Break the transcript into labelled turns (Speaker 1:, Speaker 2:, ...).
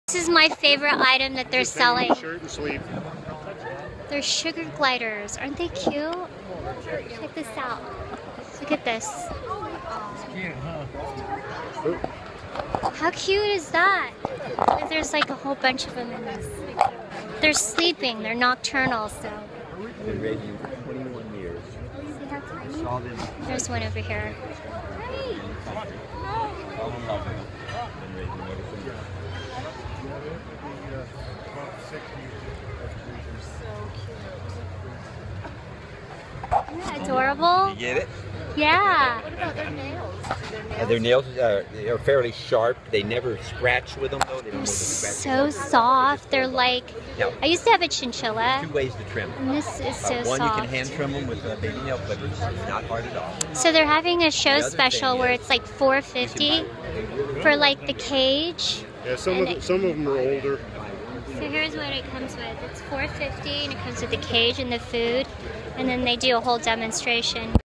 Speaker 1: This is my favorite item that they're selling.
Speaker 2: Shirt and sleeve.
Speaker 1: They're sugar gliders. Aren't they cute? Check this out. Look at this. How cute is that? There's like a whole bunch of them in this. They're sleeping. They're nocturnal, so.
Speaker 3: Been raising for 21 years.
Speaker 1: See how tiny? There's one over here. Isn't that adorable?
Speaker 3: You get it?
Speaker 1: Yeah.
Speaker 4: What about their nails?
Speaker 3: Their nails are fairly sharp. They never scratch with them, though. They don't
Speaker 1: They're
Speaker 3: scratch.
Speaker 1: so soft. They're like,
Speaker 3: Now,
Speaker 1: I used to have a chinchilla,
Speaker 3: 2 ways to trim them.
Speaker 1: and this is so
Speaker 3: One, you
Speaker 1: soft.
Speaker 3: can hand trim them with baby nail clippers. It's not hard at all.
Speaker 1: So they're having a show
Speaker 3: The other
Speaker 1: special
Speaker 3: thing
Speaker 1: where
Speaker 3: is,
Speaker 1: it's like $4.50 for like the cage.
Speaker 2: Yeah, some of them are older.
Speaker 1: So here's what it comes with. It's $4.50 and it comes with the cage and the food, and then they do a whole demonstration.